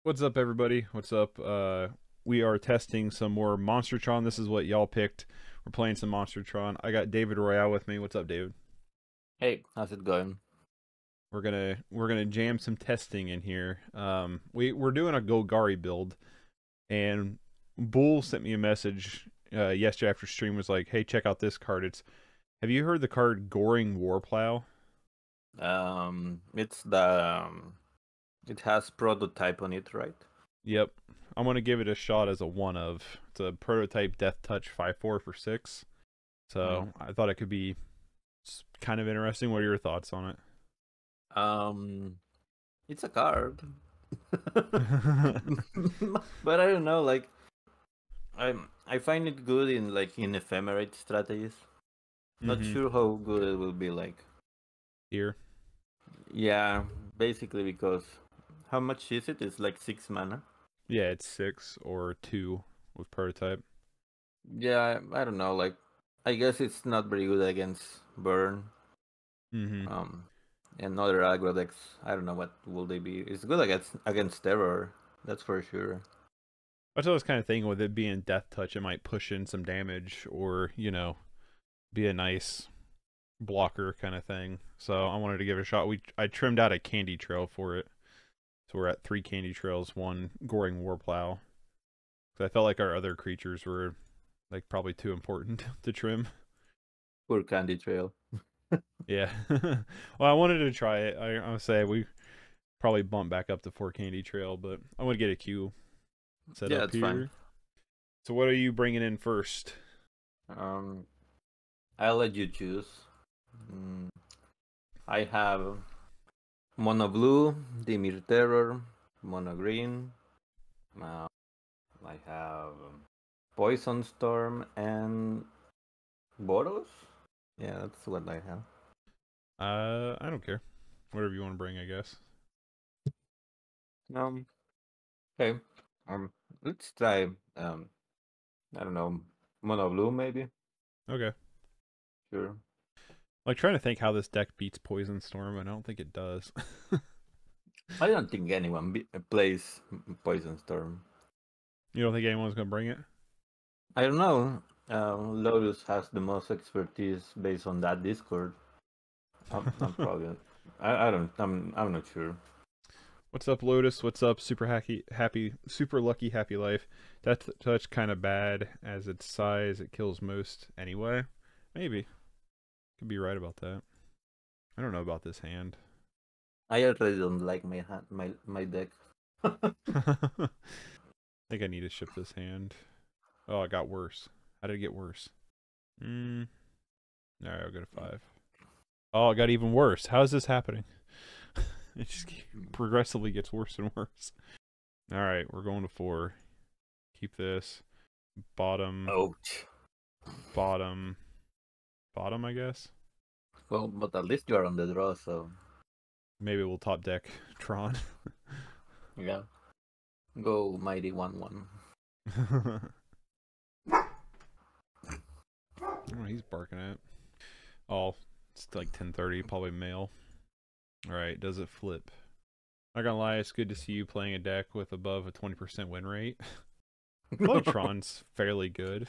What's up, everybody? What's up? We are testing some more Monstertron. This is what y'all picked. We're playing some Monstertron. I got David Royale with me. What's up, David? Hey, how's it going? We're gonna jam some testing in here. We're doing a Golgari build, and Bull sent me a message yesterday after stream. Was like, "Hey, check out this card. Have you heard the card Goring Warplow?" It's the it has prototype on it, right? Yep. I'm gonna give it a shot as a one of. It's a prototype Death Touch 5/4 for 6. So I thought it could be kind of interesting. What are your thoughts on Um, it's a card, it? but I don't know. Like, I find it good in in ephemerate strategies. Not sure how good it will be like. Here. Yeah, basically because how much is it? It's like 6 mana. Yeah, it's 6 or 2 with prototype. Yeah, I don't know. Like, I guess it's not very good against burn. And other aggro decks, I don't know what will they be. It's good against terror, that's for sure. That's what I was kind of thinking with it being Death Touch, it might push in some damage or, be a nice blocker kind of thing. So I wanted to give it a shot. I trimmed out a Candy Trail for it. So we're at 3 Candy Trails, 1 Goring Warplow. Because I felt like our other creatures were like probably too important to trim. Poor Candy Trail. Yeah. Well, I wanted to try it. I would say we probably bump back up to 4 Candy Trail, but I want to get a queue set Yeah, up it's here. fine. So what are you bringing in first? I'll let you choose. I have Mono Blue, Dimir Terror, Mono Green. I have Poison Storm and Boros. Yeah, that's what I have. I don't care. Whatever you want to bring, I guess. Okay. Let's try I don't know, Mono Blue maybe. Okay. Sure. Like trying to think how this deck beats Poison Storm, and I don't think it does. I don't think anyone plays Poison Storm. You don't think anyone's gonna bring it? I don't know. Lotus has the most expertise based on that Discord. I'm probably. I don't. I'm not sure. What's up, Lotus? What's up, super lucky, happy life? Death Touch kind of bad as its size. It kills most anyway. Maybe could be right about that. I don't know about this hand. I already don't like my deck. I think I need to ship this hand. Oh, it got worse. How did it get worse? Alright, I'll go to 5. Oh, it got even worse. How is this happening? It just progressively gets worse and worse. Alright, we're going to 4. Keep this. Bottom. Ouch. Bottom, I guess. Well, but at least you're on the draw, so Maybe we'll top deck Tron. yeah. Go mighty 1/1. Oh, he's barking at. Oh, it's like 10:30, probably mail. All right, does it flip? Not gonna lie, it's good to see you playing a deck with above a 20% win rate. Tron's fairly good.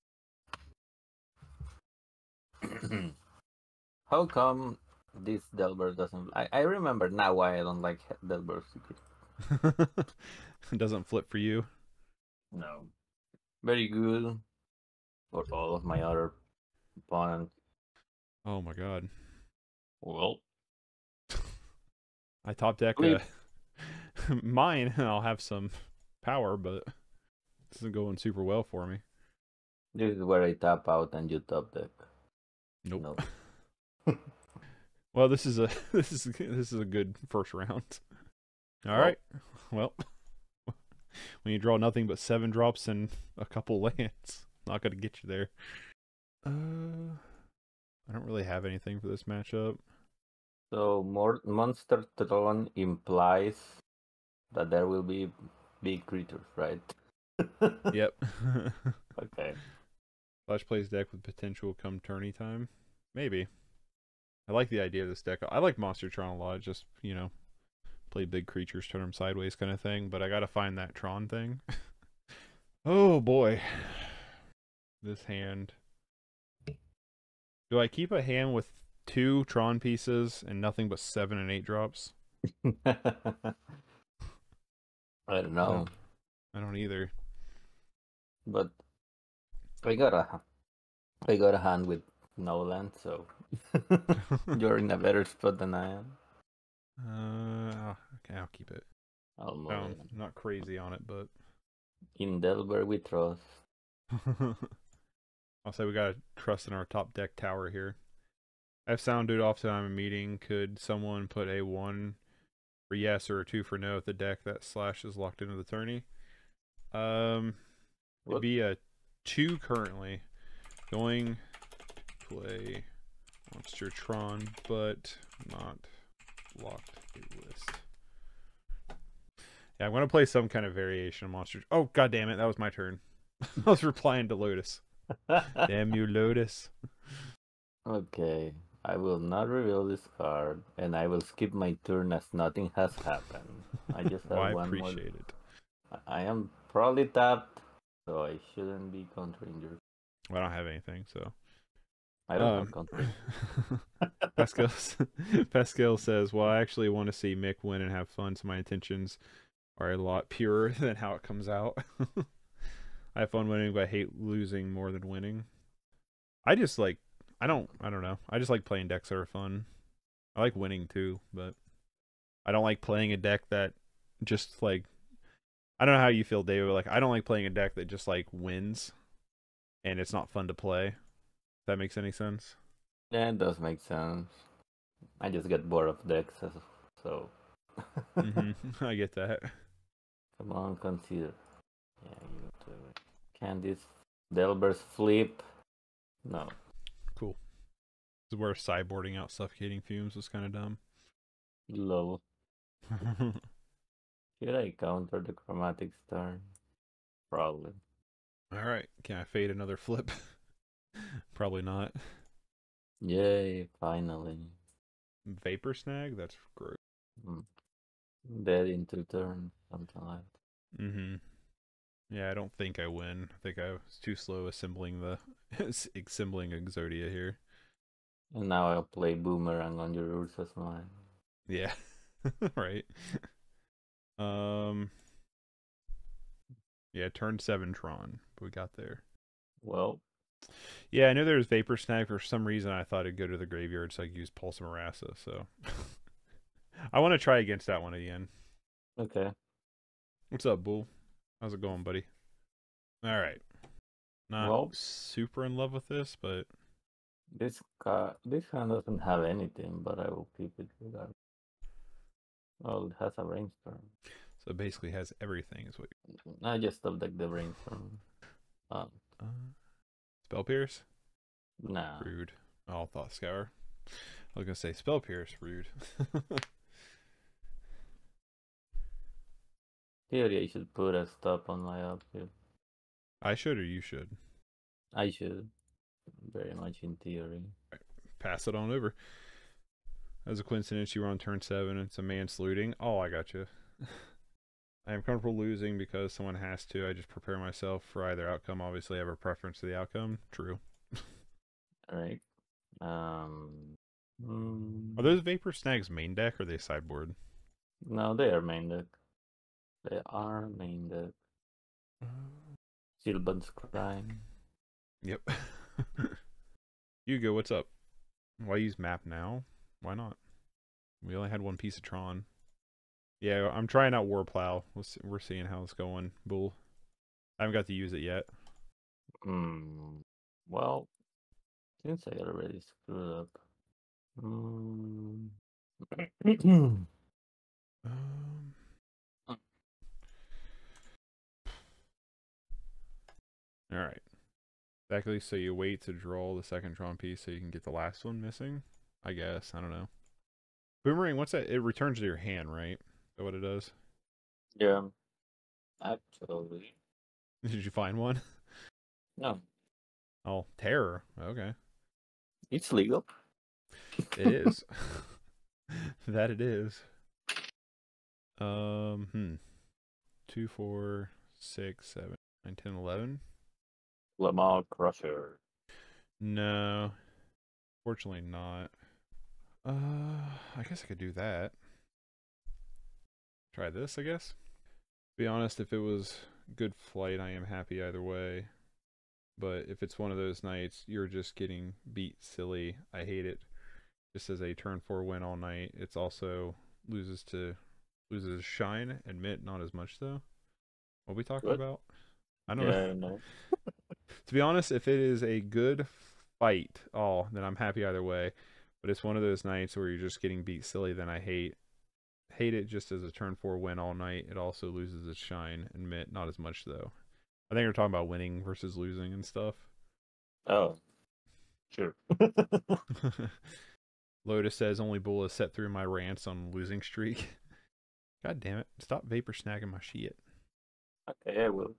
How come this Delver doesn't? I remember now why I don't like Delver Secret. It doesn't flip for you. No. Very good for all of my other opponents. Oh my god. Well, I top deck mine and I'll have some power, but this isn't going super well for me. this is where I tap out and you top deck. Nope. No. Well, this is a this is a good first round. All right. Well, when you draw nothing but 7 drops and a couple lands, not gonna get you there. I don't really have anything for this matchup. So Monster Tron implies that there will be big creatures, right? Yep. Okay. Flash plays deck with potential come tourney time. Maybe. I like the idea of this deck. I like Monstertron a lot. Just, play big creatures, turn them sideways kind of thing. But I gotta find that Tron thing. Oh boy, this hand. Do I keep a hand with 2 Tron pieces and nothing but 7 and 8 drops? I don't know, I don't either. but I got a hand with no land, so you're in a better spot than I am. Okay, I'll keep it. Almost. I'm not crazy on it, but In Delver we trust. I'll say we gotta trust in our top deck tower here. I've sounded often I'm a meeting. Could someone put a 1 for yes or a 2 for no at the deck that slash is locked into the tourney? It'd be a 2 currently. Going to play Monster Tron, but not locked a list. Yeah, I'm gonna play some kind of variation of Monster. Oh, god damn it, that was my turn. I was replying to Lotus. Damn you, Lotus. Okay, I will not reveal this card, and I will skip my turn as nothing has happened. I just have Well, I one more. appreciate it. I am probably tapped, so I shouldn't be countering your. Well, I don't have anything, so. I don't have countering. Pascal says, well, I actually want to see Mick win and have fun, so my intentions are a lot purer than how it comes out. I have fun winning, but I hate losing more than winning. I just like, I don't know. I just like playing decks that are fun. I like winning too, but I don't like playing a deck that just like, I don't know how you feel, David, but like, I don't like playing a deck that just like wins and it's not fun to play. If that makes any sense. Yeah, it does make sense. I just get bored of decks, so. I get that. Come on, consider. Yeah, you do it. Can this Delver's flip? No. Cool. This is where sideboarding out Suffocating Fumes was kind of dumb. Low. Should I counter the Chromatics turn? Probably. Alright, can I fade another flip? Probably not. Yay, finally. Vapor Snag? That's gross. Dead in 2 turns, something like that. Yeah, I don't think I win. I think I was too slow assembling Exodia here. And now I'll play Boomerang on your Ursa's Mine. Yeah. Right. Yeah, turn 7 Tron. But we got there. Well. Yeah, I knew there was Vapor Snag. For some reason, I thought it'd go to the graveyard, so I could use Pulse of Marassa, so. I want to try against that one again. Okay. What's up, Bull? How's it going, buddy? Alright. Not super in love with this, but... This hand doesn't have anything, but I will keep it regardless. Well, it has a Brainstorm. So it basically has everything, is what I just don't like the Brainstorm. Spell Pierce? Nah. Rude. Oh, Thought Scour. I was gonna say Spell Pierce. Rude. Theory, I should put a stop on my outfit. I should or you should? I should. Very much in theory. Right. Pass it on over. As a coincidence, you were on turn 7. It's a man saluting. Oh, I got you. I am comfortable losing because someone has to. I just prepare myself for either outcome. Obviously, I have a preference to the outcome. True. Alright. Are those Vapor Snags main deck or are they sideboard? No, they are main deck. They are main deck. Sylvan's Crime. Yep. Hugo, what's up? Why use map now? Why not? We only had 1 piece of Tron. Yeah, I'm trying out Warplow. We're seeing how it's going, Bull. I haven't got to use it yet. Well, since I already screwed up. Alright. Exactly, so you wait to draw the second Tron piece so you can get the last one missing? I guess. I don't know. Boomerang, what's that? It returns to your hand, right? Is that what it does? Yeah. Actually. Did you find one? No. Oh, terror. Okay. It's legal. It is. That it is. Hmm. 2, 4, 6, 7, 9, 10, 11. Lamar Crusher. No, fortunately not. I guess I could do that. Try this, I guess. Be honest, if it was good flight, I am happy either way. But if it's one of those nights you're just getting beat silly, I hate it. Just as a turn 4 win all night, it's also loses shine. Admit, not as much though. What are we talking What? about? I don't know. Yeah, no. To be honest, if it is a good fight, then I'm happy either way. But it's one of those nights where you're just getting beat silly, then I hate it just as a turn 4 win all night. It also loses its shine. Admit, not as much though. I think we're talking about winning versus losing and stuff. Oh, sure. Lotus says only bull is set through my rants on losing streak. God damn it. Stop vapor snagging my shit. Okay, I will.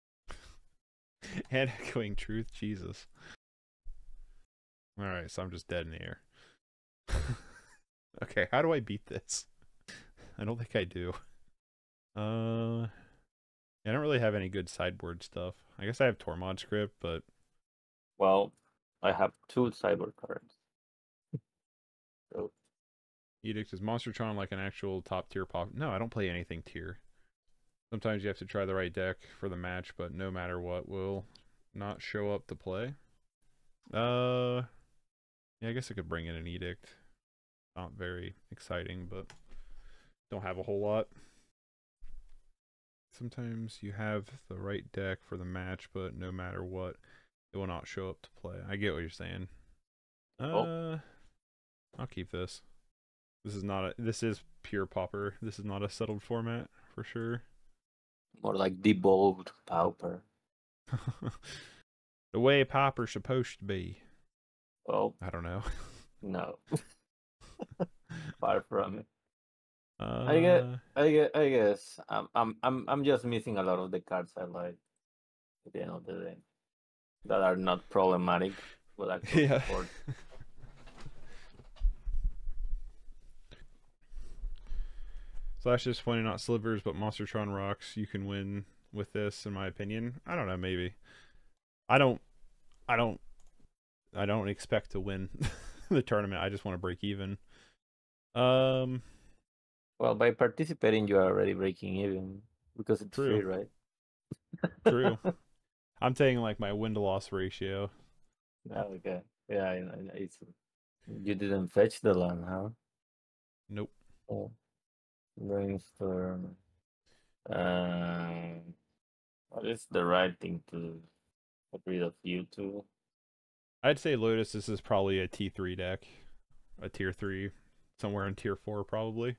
And echoing truth, Jesus. Alright, so I'm just dead in the air. Okay, how do I beat this? I don't think I do. I don't really have any good sideboard stuff. I guess I have Tormod script, but Well, I have 2 cyber cards. So, Edict is Monstertron like an actual top tier pop. No, I don't play anything tier. Sometimes you have to try the right deck for the match, but no matter what will not show up to play. Yeah, I guess I could bring in an Edict. Not very exciting, but don't have a whole lot. Sometimes you have the right deck for the match, but no matter what, it will not show up to play. I get what you're saying. I'll keep this. This is pure Pauper. This is not a settled format for sure. more like devolved Pauper. The way Pauper's supposed to be. Well, I don't know. no. Far from it. Uh, I guess I'm just missing a lot of the cards I like at the end of the day that are not problematic, but actually yeah. support. Slash just pointing out slivers, but Monstertron rocks. You can win with this, in my opinion. I don't know, maybe. I don't expect to win the tournament. I just want to break even. Well, by participating, you are already breaking even because it's True. free, right? True. I'm saying like my win to loss ratio. Oh, okay. Yeah, it's you didn't fetch the land, huh? Nope. Oh, brainstorm. What is the right thing to get rid of you two? I'd say Lotus, this is probably a T3 deck. A tier 3. Somewhere in tier 4 probably.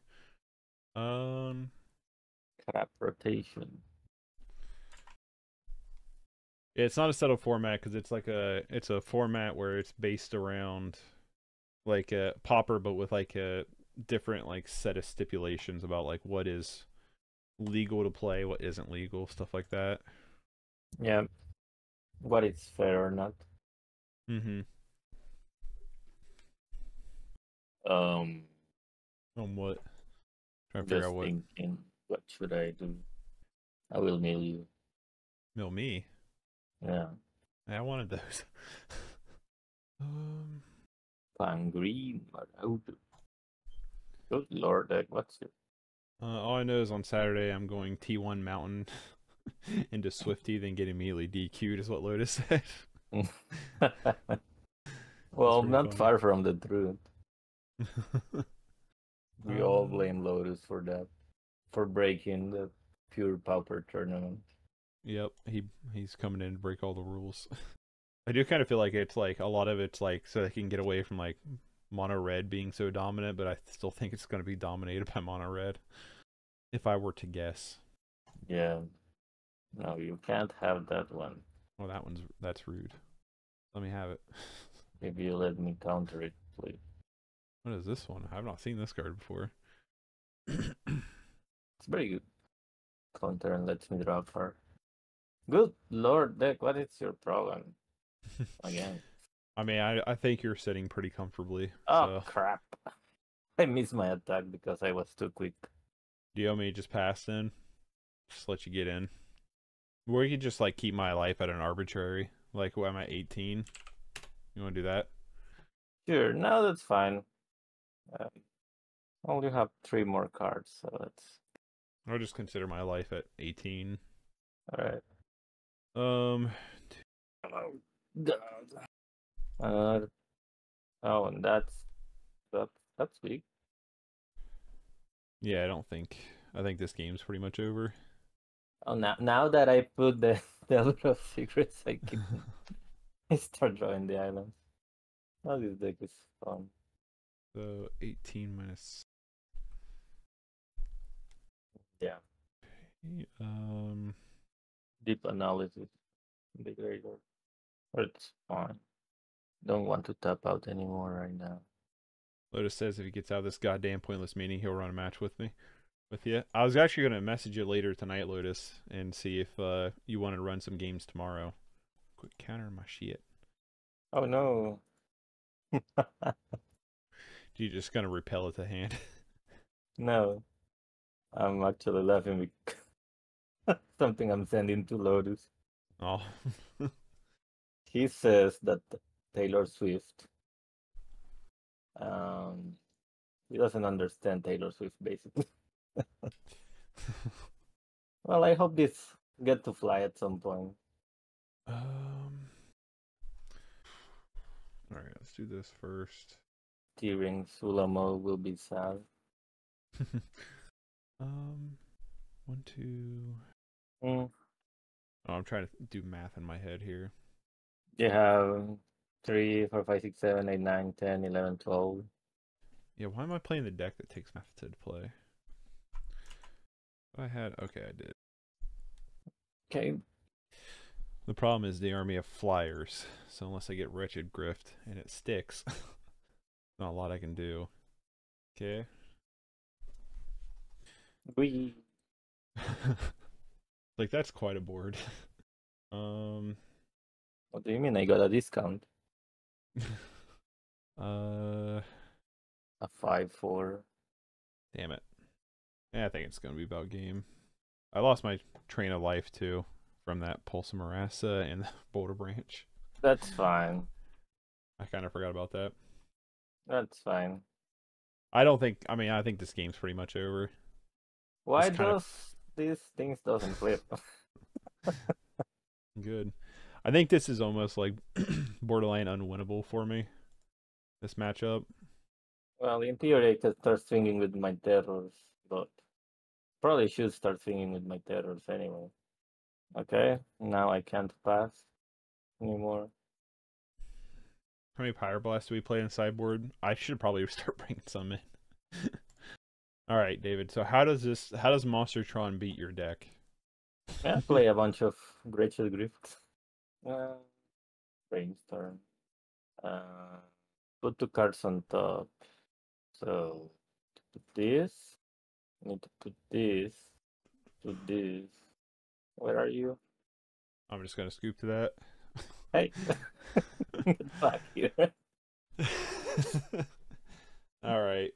Crap rotation. It's not a settled format because it's a format where it's based around like a Pauper, but with like a different like set of stipulations about like what is legal to play, what isn't legal, stuff like that. Yeah. What is fair or not? Mm-hmm. On what? Trying to figure Just out what. thinking, what should I do? I will mail you. Mill me. Yeah. I wanted those. Pangreen Marauder. Good lord, what's it? All I know is on Saturday I'm going T1 Mountain into Swifty, then get immediately DQ'd is what Lotus said. Well, not funny. far from the truth. We all blame Lotus for that, for breaking the Pure Pauper tournament. Yep, he's coming in to break all the rules. I do kind of feel like it's like a lot of it's like so they can get away from like mono red being so dominant, but I still think it's going to be dominated by mono red. If I were to guess. Yeah. No, you can't have that one. Oh, that's rude. Let me have it. If you let me counter it, please. What is this one? I've not seen this card before. It's very good. Counter and lets me draw a card. Good lord, deck, what is your problem? Again. I mean, I think you're sitting pretty comfortably. Oh So. crap. I missed my attack because I was too quick. Do you want me to just pass then? Just let you get in. Or you could just like keep my life at an arbitrary. Like when I'm at 18. You want to do that? Sure, no, that's fine. I only have 3 more cards, so that's I'll just consider my life at 18. alright. Um, Oh, God. Oh, and that's big. yeah, I think this game's pretty much over. Oh, now that I put the the Elder of Secrets, I start drawing the islands. Oh, this deck is fun. So 18 minus. Yeah, Um, deep analysis. The graveyard. But it's fine. Don't want to tap out anymore right now. Lotus says if he gets out of this goddamn pointless meeting, he'll run a match with me. With you. I was actually gonna message you later tonight, Lotus, and see if you want to run some games tomorrow. Quick counter my shit. Oh no. You just gonna repel it to hand? No. I'm actually laughing because something I'm sending to Lotus. Oh. He says that Taylor Swift, um, he doesn't understand Taylor Swift basically. Well, I hope this get to fly at some point. All right, let's do this first. Tearing Sulamo will be sad. 1, 2. Mm. Oh, I'm trying to do math in my head here. You have 3, 4, 5, 6, 7, 8, 9, 10, 11, 12. Yeah, why am I playing the deck that takes math to play? Okay, I did. Okay. The problem is the army of flyers, so unless I get Wretched Grift and it sticks, not a lot I can do. Okay. We. Like that's quite a board. What do you mean? I got a discount. A 5-4. Damn it. Yeah, I think it's gonna be about game. I lost my train of life too from that Pulsa Marassa and the Boulder Branch. That's fine. I kind of forgot about that. That's fine. I think this game's pretty much over. Why does these things doesn't flip? Good. I think this is almost like borderline unwinnable for me. This matchup. Well, in theory, I could start swinging with my terrors, but probably should start swinging with my terrors anyway. Okay, now I can't pass anymore. How many Pyroblast do we play in sideboard? I should probably start bringing some in. All right, David. So how does Monstertron beat your deck? Yeah, play a bunch of Wretched Grift. Brainstorm. Put 2 cards on top. So to put this, I need to put this to this. Where are you? I'm just gonna scoop to that. Hey, get back here. All right.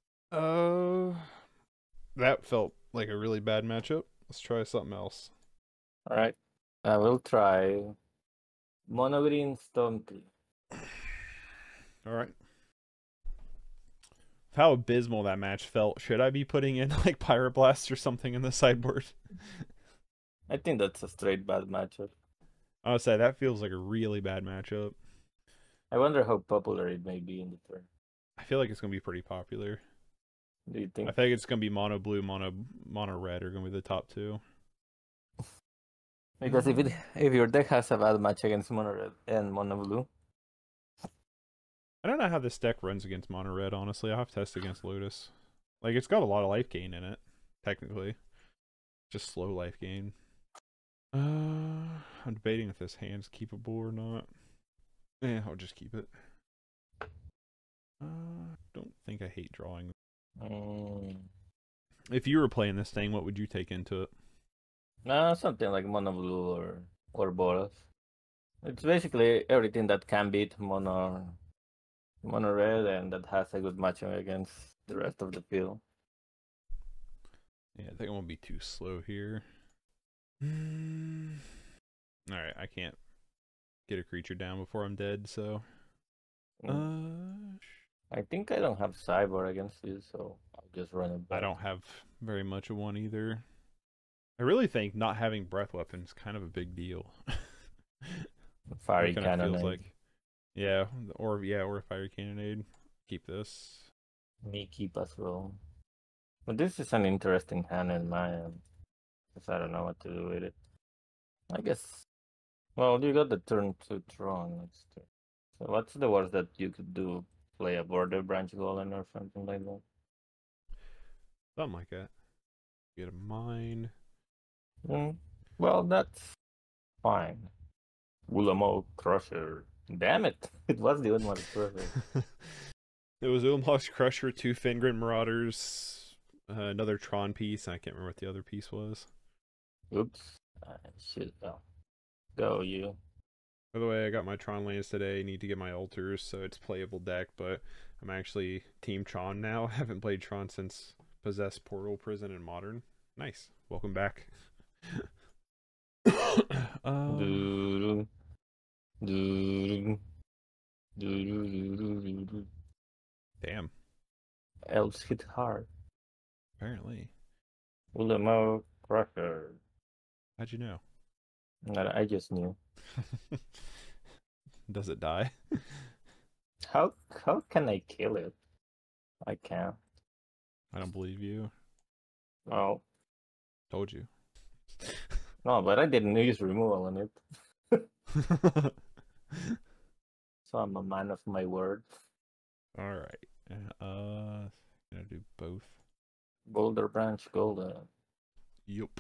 That felt like a really bad matchup. Let's try something else. All right, I will try Mono Green Stompy. All right. How abysmal that match felt. Should I be putting in like Pyroblast or something in the sideboard? I think that's a straight bad matchup. I would say that feels like a really bad matchup. I wonder how popular it may be in the turn. I feel like it's gonna be pretty popular. Do you think? I think it's gonna be mono blue, mono red are gonna be the top 2. Because if your deck has a bad match against mono red and mono blue, I don't know how this deck runs against mono red. Honestly, I'll have to test against Lotus. Like it's got a lot of life gain in it, technically. Just slow life gain. I'm debating if this hand's keepable or not. Yeah, I'll just keep it. Don't think I hate drawing. If you were playing this thing, what would you take into it? Something like mono blue or Boros. It's basically everything that can beat mono red and that has a good matchup against the rest of the field. Yeah, I think I won't be too slow here. Alright, I can't get a creature down before I'm dead, so... I think I don't have cyber against you, so I'll just run it back. I don't have very much of one either. I really think not having breath weapon is kind of a big deal. Fiery It kind of feels Cannonade. like, yeah, or a fiery cannonade. Keep this. Me keep as well. But this is an interesting hand in my end. Because I don't know what to do with it. I guess. Well, you got the turn to Tron next turn. So what's the worst that you could do? Play a Border Branch Golem or something like that? Something like that. Get a mine. Well, that's fine. Ulamo Crusher. Damn it! It was the Ulamo Crusher. It was Ulamog's Crusher, 2 Fingrid Marauders, another Tron piece. I can't remember what the other piece was. Oops. Shit. Oh. Go, you. By the way, I got my Tron lands today. Need to get my altars, so it's playable deck, but I'm actually Team Tron now. I haven't played Tron since Possess, Portal, Prison, and Modern. Nice. Welcome back. Doo-doo. Doo-doo. Doo-doo-doo-doo-doo. Damn. Elves hit hard. Apparently. Ulamo Crusher. How'd you know? I just knew. Does it die? How can I kill it? I can't. I don't believe you. Oh. Told you. No, but I didn't use removal on it. So I'm a man of my word. Alright. Gonna do both. Boulder Branch Golden. Yup.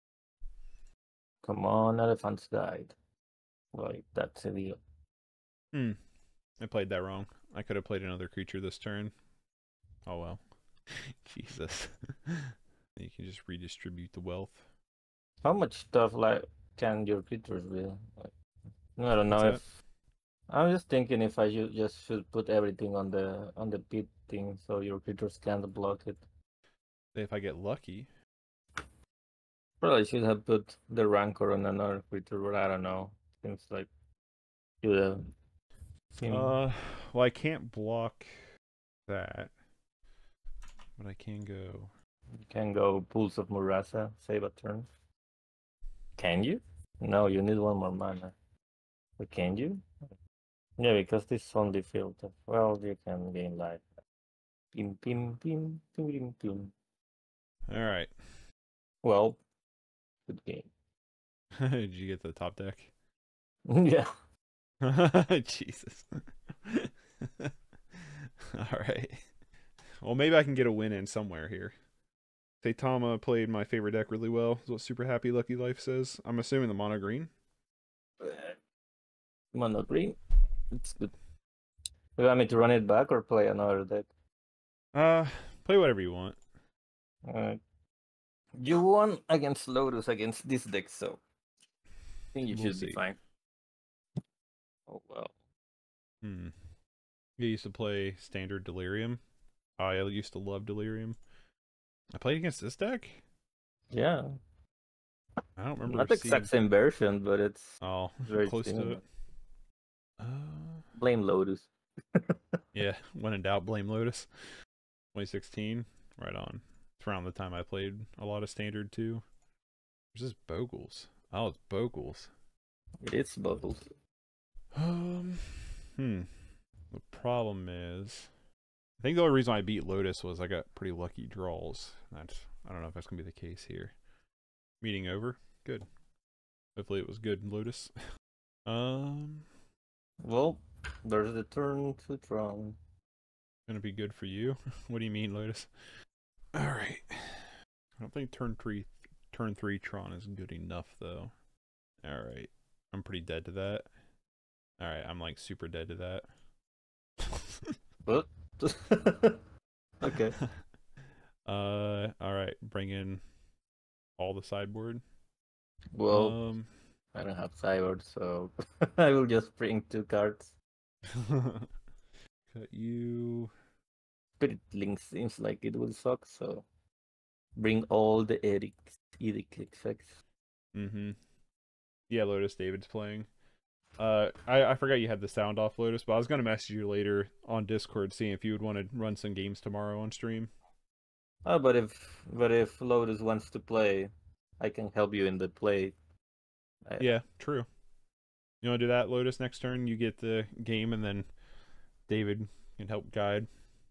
Come on, elephants died. Like, that's a deal. I played that wrong. I could have played another creature this turn. Oh well. Jesus. You can just redistribute the wealth. How much stuff like can your creatures be? Like, I don't know What's if I'm just thinking if I should put everything on the pit thing so your creatures can't block it. If I get lucky. Probably should have put the Rancor on another creature, but I don't know. Seems like you have. Well, I can't block that, but I can go. You can go Pulse of Murasa, save a turn. Can you? No, you need one more mana. But can you? Yeah, because this is only filter. Well, you can gain life. Pim pim pim pim pim pim. All right. Well, good game. Did you get the top deck? Yeah. Jesus. All right. Well, maybe I can get a win in somewhere here. Saitama played my favorite deck really well, is what Super Happy Lucky Life says. I'm assuming the mono green. Mono green. It's good. Do you want me to run it back or play another deck? Play whatever you want. You won against Lotus against this deck, so I think you should be fine. Oh well. You used to play standard Delirium. I used to love Delirium. I played against this deck? Yeah. I don't remember. Not the exact same version, but it's very close to it. Blame Lotus. Yeah, when in doubt, blame Lotus. 2016, right on. It's around the time I played a lot of standard too. There's this Bogles. Oh, it's Bogles. It is Bogles. The problem is, I think the only reason I beat Lotus was I got pretty lucky draws. I don't know if that's gonna be the case here. Meeting over. Good. Hopefully it was good, Lotus. Well, there's the turn to Tron. Gonna be good for you. What do you mean, Lotus? All right. I don't think turn three Tron is good enough though. All right. I'm pretty dead to that. All right. I'm like super dead to that. What? Okay. All right. Bring in all the sideboard. Well, I don't have sideboard, so I will just bring 2 cards. Cut you. Spirit Link seems like it will suck, so Bring all the edict effects. Mm-hmm. Yeah, Lotus, David's playing. I forgot you had the sound off, Lotus, but I was gonna message you later on Discord, seeing if you would want to run some games tomorrow on stream. Oh, but if Lotus wants to play, I can help you in the play. Yeah, true. You want to do that, Lotus? Next turn, you get the game, and then David can help guide.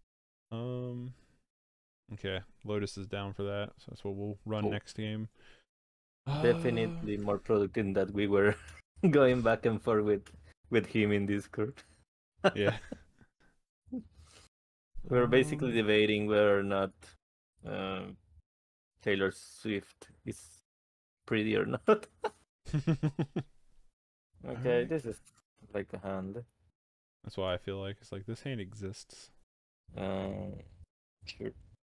Okay, Lotus is down for that, so that's what we'll run Cool. next game. Definitely more productive that we were going back and forth with him in Discord. Yeah. We were basically debating whether or not Taylor Swift is pretty or not. Okay, Right. this is like a hand. That's why I feel like it's like this hand exists. Sure.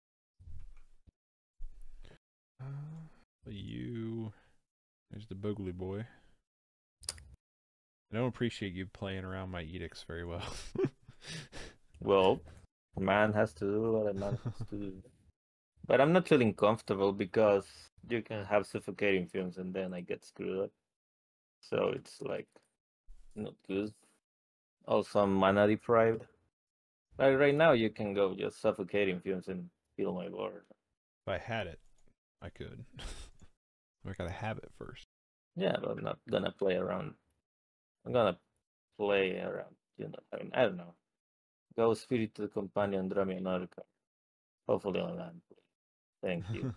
You, there's the Boogly Boy. I don't appreciate you playing around my edicts very well. Well, a man has to do what a man has to do. But I'm not feeling comfortable because you can have suffocating fumes and then I get screwed up. So it's like not good. Also, I'm mana deprived. Like right now, you can go just suffocating fumes and heal my board. If I had it, I could. I gotta have it first. Yeah, but I'm not gonna play around. I'm gonna play around. You know, I mean, I don't know. Go Spirit to the Companion, draw me another card. Hopefully on land. Thank you.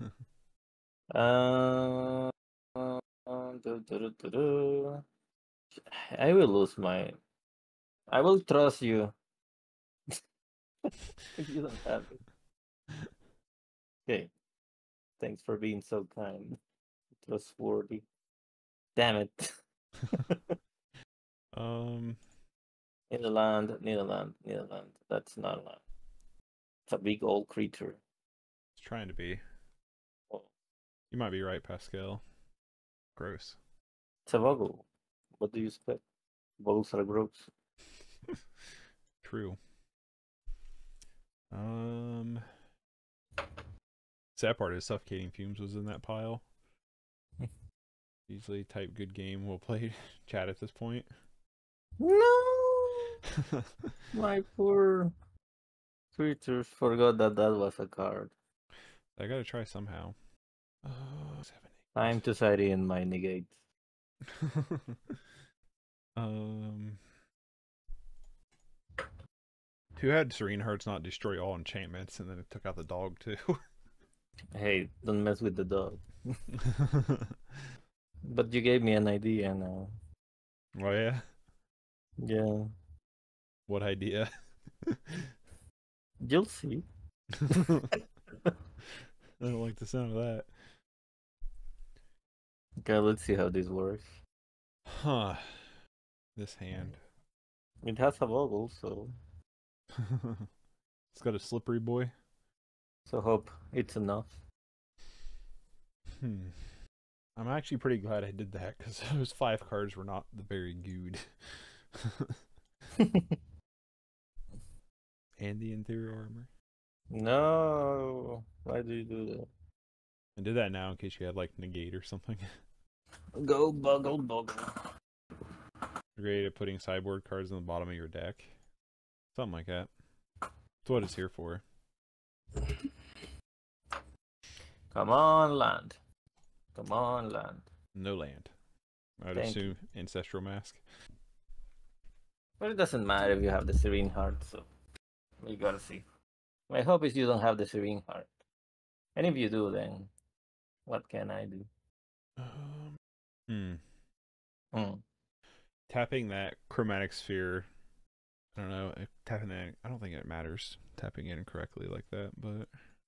I will lose my. I will trust you if you don't have it. Okay. Thanks for being so kind. Trustworthy. Damn it. Need a land. That's not a land. It's a big old creature. It's trying to be. Oh. You might be right, Pascal. Gross. It's a Vogel. What do you expect? Vogels are gross. True. Sad part is Suffocating Fumes was in that pile. Easily type good game. We'll play chat at this point. No! My poor creatures forgot that was a card. I gotta try somehow. 7, 8. Time to side in my negate. Who had Serene Hearts not destroy all enchantments, and then it took out the dog too? Hey, don't mess with the dog. But you gave me an idea now. Oh yeah? Yeah. What idea? You'll see. I don't like the sound of that. Okay, let's see how this works. Huh. This hand. It has a Vogel, so It's got a slippery boy. so hope it's enough. I'm actually pretty glad I did that because those 5 cards were not the very good. And the inferior armor. No, why do you do that? I did that now in case you had like negate or something. Go Boggle. Great at putting sideboard cards in the bottom of your deck. Something like that. That's what it's here for. Come on, land. Come on, land. No land. I'd Thank assume Ancestral Mask. But it doesn't matter if you have the Serene Heart, so we gotta see. My hope is you don't have the Serene Heart. And if you do, then what can I do? Tapping that Chromatic Sphere. I don't know. Tapping that. I don't think it matters. Tapping it incorrectly like that, but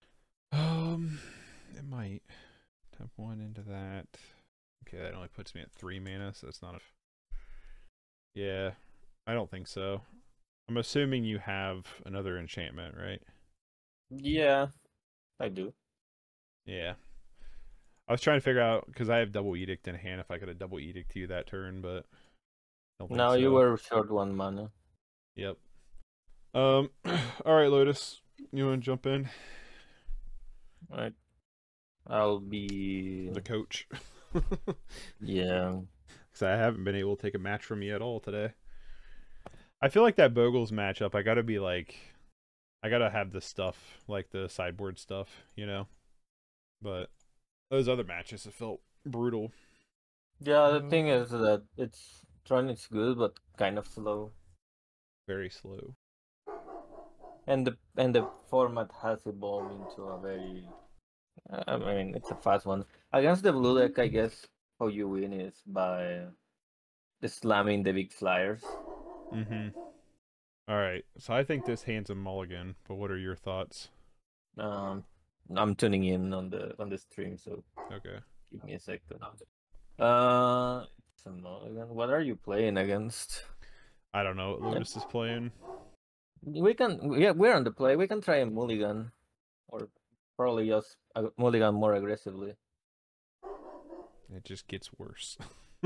it might. Tap 1 into that. Okay, that only puts me at 3 mana, so that's not a. Yeah, I don't think so. I'm assuming you have another enchantment, right? Yeah, I do. Yeah. I was trying to figure out, because I have Double Edict in hand, if I could have Double Edict to you that turn, but I don't think No, so. you were short 1 mana. Yep. Alright, Lotus. You want to jump in? Alright. I'll be the coach. yeah. Because I haven't been able to take a match from you at all today. I feel like that Bogles matchup, I gotta be like, I gotta have the stuff, like the sideboard stuff, you know? But those other matches have felt brutal. Yeah, the thing is that Tron is good but kind of slow. Very slow. And the format has evolved into a very I mean it's a fast one. Against the blue deck I guess how you win is by slamming the big flyers. Mm-hmm. Alright, so I think this hand's a mulligan, but what are your thoughts? I'm tuning in on the stream, so Okay. give me a second. It's a mulligan. What are you playing against? I don't know what Lotus is playing. We're on the play. We can try a mulligan, or probably just a mulligan more aggressively. It just gets worse.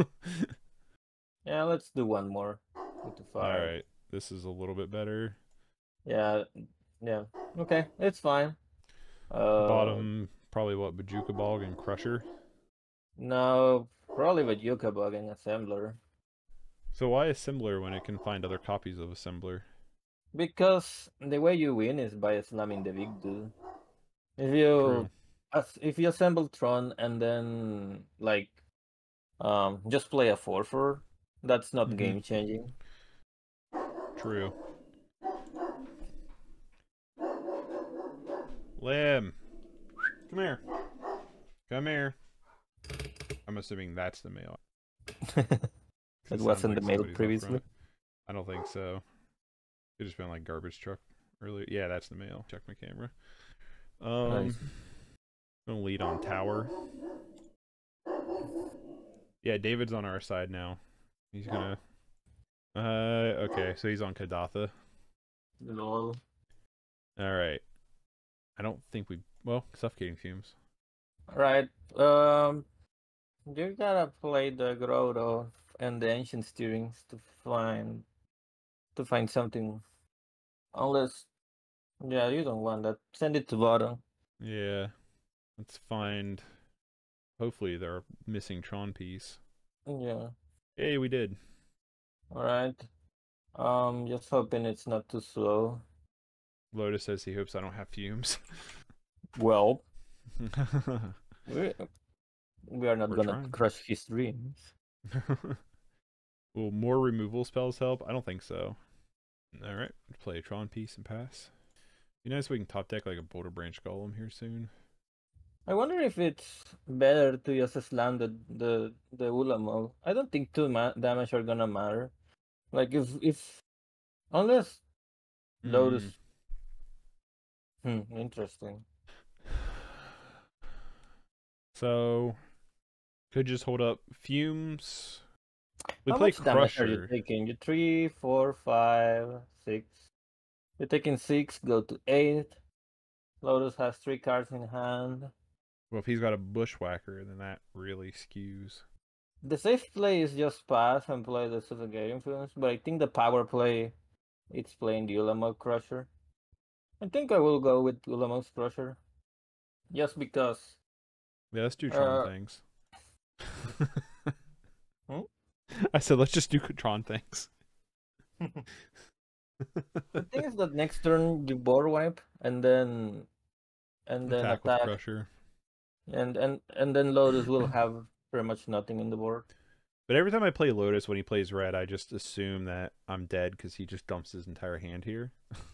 Yeah, let's do one more. Alright, this is a little bit better. Yeah, yeah. Okay, it's fine. Bottom, probably what, Bajuka Bog and Crusher? No, probably with Yuka Bug and Assembler. So why Assembler when it can find other copies of Assembler? Because the way you win is by slamming the big dude. True. If you assemble Tron and then like just play a 4/4, that's not game changing. True. Lim, come here. Come here. I'm assuming that's the male. It wasn't the male previously. I don't think so. It just been like garbage truck earlier. Yeah, that's the male. Check my camera. Nice. Gonna lead on tower. Yeah, David's on our side now. He's gonna. Okay, so he's on Kadatha. Lol. All right. I don't think we. Well, suffocating fumes. Right. You gotta play the Grotto and the ancient steerings to find something. Unless, yeah, you don't want that. Send it to bottom. Yeah. Let's find. Hopefully, they're missing Tron piece. Yeah. Hey, we did. All right. Just hoping it's not too slow. Lotus says he hopes I don't have fumes. Well, we are not gonna trying. crush his dreams. Will more removal spells help? I don't think so. Alright, play a Tron piece and pass. Be nice if we can top deck like a Boulder Branch Golem here soon. I wonder if it's better to just slam the Ulamo. I don't think damage are gonna matter. Like if unless Lotus. Interesting. So could just hold up fumes. We How play much damage Crusher. are you taking? You 3, 4, 5, 6. You're taking 6, go to 8. Lotus has 3 cards in hand. Well, if he's got a Bushwhacker, then that really skews. The safe play is just pass and play the Suffocating Fumes, but I think the power play, it's playing the Ulamog Crusher. I think I will go with Ulamog's Crusher. Just because. Yeah, let's do Tron things. I said, let's just do Tron things. The thing is that next turn you board wipe and then attack with Crusher. And then Lotus will have pretty much nothing in the board. But every time I play Lotus when he plays red, I just assume that I'm dead because he just dumps his entire hand here.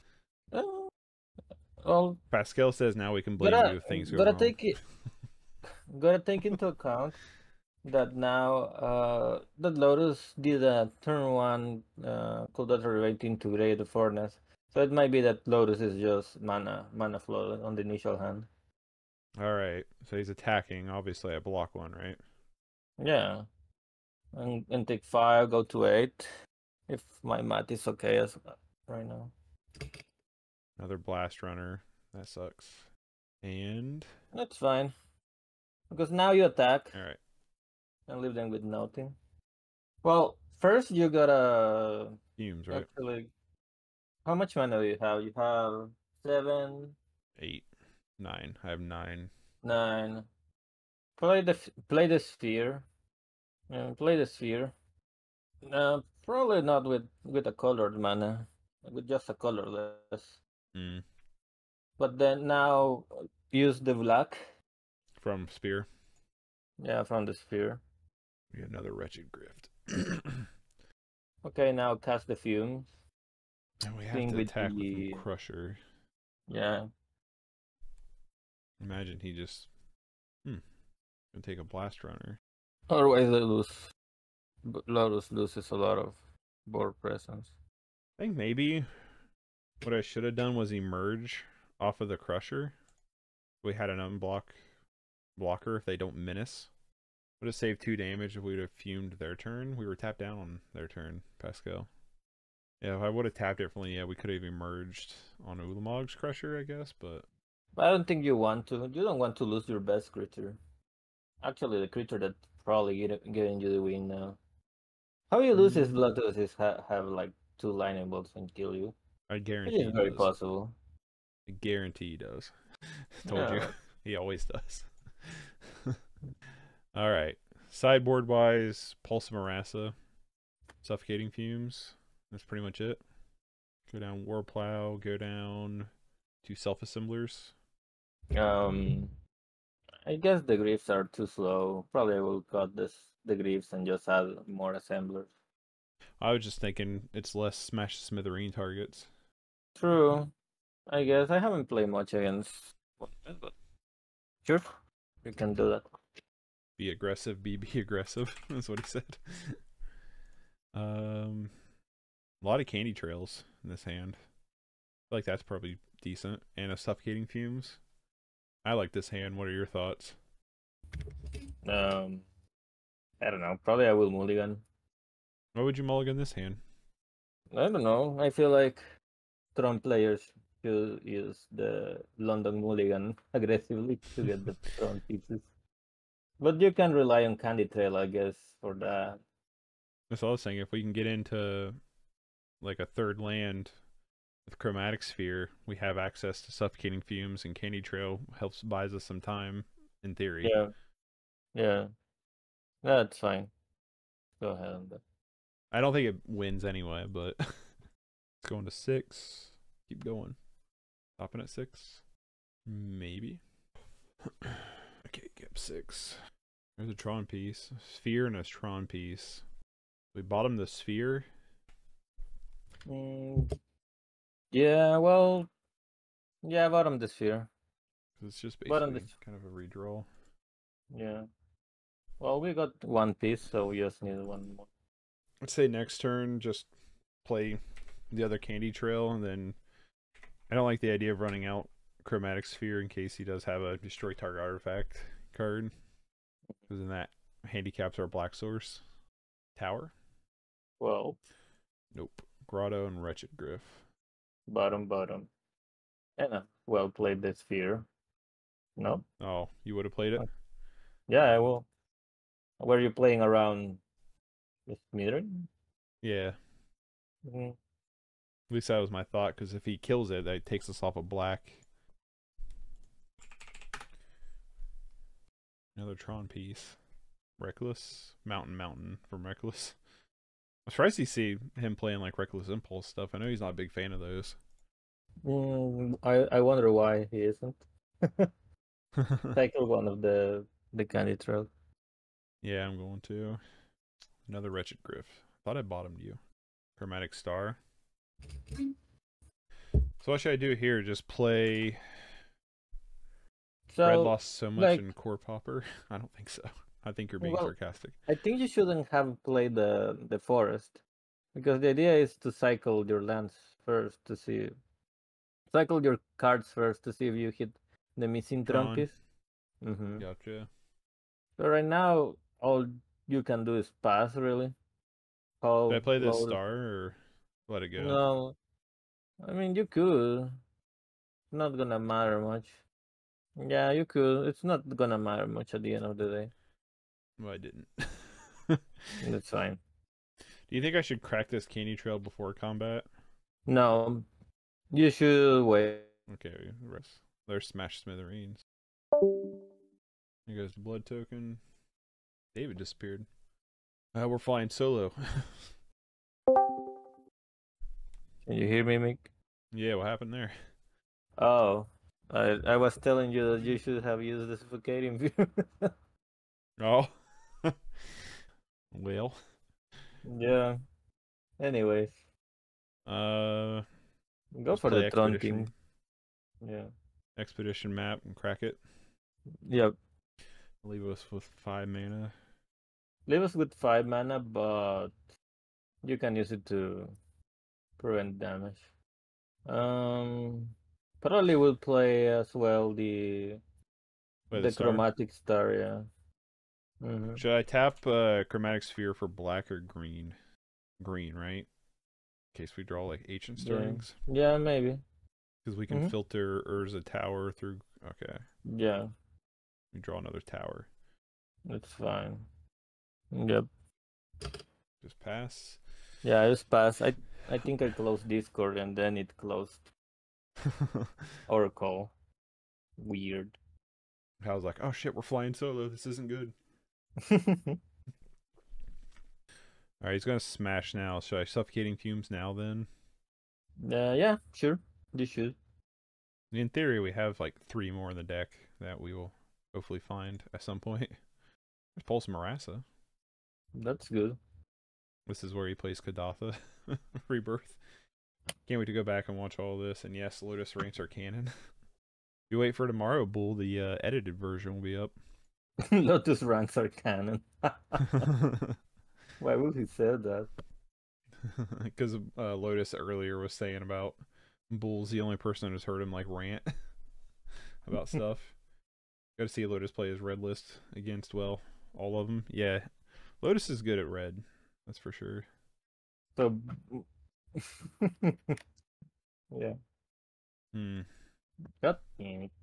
Well, Pascal says now we can blame you if things go wrong. Gotta take into account that now that Lotus did a turn 1 cool data relating to Grey the Furnace. So it might be that Lotus is just mana flow on the initial hand. Alright, so he's attacking. Obviously I block 1, right? Yeah. And take 5, go to 8. If my math is okay as right now. Another Blast Runner. That sucks. And that's fine. Because now you attack. Alright. And leave them with nothing. Well, first you gotta fumes, right? Actually, how much mana do you have? You have 7, 8, 9. I have 9. 9. Play the sphere. Play the sphere. Probably not with a colored mana, with just a colorless. Mm. But then now use the black. From Spear. Yeah, from the sphere. We got another Wretched Grift. Okay, now cast the fumes. And we have Thing to with attack with the Crusher. yeah. Imagine he just gonna take a Blast Runner. Otherwise, they lose. Lotus loses a lot of board presence. I think maybe what I should have done was emerge off of the Crusher. We had an blocker if they don't menace. Would have saved 2 damage if we would have fumed their turn. We were tapped down on their turn, Pesco. Yeah, if I would have tapped differently, yeah, we could have emerged on Ulamog's Crusher, I guess, but I don't think you want to. You don't want to lose your best creature. Actually, the creature that probably getting you the win now. How you lose is Lotus is have like 2 lineables and kill you. I Which guarantee is he very does. possible. I guarantee he does. Told you. He always does. Alright. Sideboard wise, Pulse of Marassa, Suffocating Fumes. That's pretty much it. Go down Warplow, go down 2 Self-Assemblers. I guess the Griefs are too slow. Probably I will cut the Griefs and just add more assemblers. I was just thinking it's less Smash Smithereen targets. True. I guess I haven't played much against but sure. You can do that. Be aggressive, be aggressive. That's what he said. A lot of Candy Trails in this hand. I feel like that's probably decent. And a Suffocating Fumes. I like this hand. What are your thoughts? I don't know. Probably I will mulligan. Why would you mulligan this hand? I don't know. I feel like Tron players should use the London mulligan aggressively to get the Tron pieces. But you can rely on Candy Trail, I guess, for that. That's all I was saying. If we can get into like a third land with Chromatic Sphere, we have access to Suffocating Fumes, and Candy Trail buys us some time, in theory. Yeah. Yeah. That's fine. Go ahead on that. I don't think it wins anyway, but it's going to 6. Keep going. Stopping at 6. Maybe. Okay, get 6. There's a Tron piece. Sphere and a Tron piece. We bottom the Sphere. Yeah, well, yeah, bottom the Sphere. It's just basically kind of a redraw. Yeah. Well, we got 1 piece, so we just need 1 more. I'd say next turn, just play the other Candy Trail, and then I don't like the idea of running out Chromatic Sphere in case he does have a Destroy Target Artifact card. Because then that handicaps our Black Source Tower. Well. Nope. Grotto and Wretched Griff. Bottom. And well played the Sphere. No. Oh, you would have played it? Yeah, I will. Were you playing around with Smithereen? Yeah. At least that was my thought, because if he kills it, that takes us off of black. Another Tron piece. Reckless. Mountain from Reckless. I'm surprised to see him playing like Reckless Impulse stuff. I know he's not a big fan of those. I wonder why he isn't. Cycle one of the Candy Trail. Yeah, I'm going to. Another Wretched Griff. Thought I bottomed you. Chromatic Star. So what should I do here? Just play Red lost so much in Core Popper? I don't think so. I think you're being sarcastic. I think you shouldn't have played the forest. Because the idea is to cycle your lands first to see. Cycle your cards first to see if you hit the missing Tron piece. Gotcha. So right now, all you can do is pass, really. Did I play this star or let it go? No. I mean, you could. It's not gonna matter much. Yeah, you could. It's not gonna matter much at the end of the day. Well, I didn't. That's fine. Do you think I should crack this Candy Trail before combat? No. You should wait. Okay, there's Smash Smithereens. Here goes the blood token. David disappeared. We're flying solo. Can you hear me, Mick? Yeah, what happened there? Oh, I was telling you that you should have used the suffocating view. Oh. Well. Yeah. Anyways, Uh, go just for play the Tron Expedition. team. Yeah. Expedition map and crack it. Yep. Leave us with 5 mana. Leave us with 5 mana, but you can use it to prevent damage. Probably will play as well the Play the star. chromatic star. Yeah. Mm-hmm. Should I tap Chromatic Sphere for black or green? Green, right? In case we draw like ancient stirrings. Yeah, maybe. Because we can filter Urza Tower through. Okay. Yeah. We draw another tower. That's fine. Yep. Just pass. Yeah, I just pass. I think I closed Discord and then it closed Oracle. Weird. I was like, oh shit, we're flying solo. This isn't good. Alright, he's gonna smash now. Should I Suffocating Fumes now then? Yeah, sure. You should. In theory, we have like 3 more in the deck that we will hopefully find at some point. There's Pulse Marassa. That's good. This is where he plays Kadatha. Rebirth. Can't wait to go back and watch all this. And yes, Lotus ranks are canon. You wait for tomorrow, Bull. The edited version will be up. Lotus ranks are canon. Why would he say that? Because Lotus earlier was saying about Bull's the only person who's heard him like rant about stuff. Got to see Lotus play his red list against, well, all of them. Yeah, Lotus is good at red. That's for sure. So, yeah. God damn it.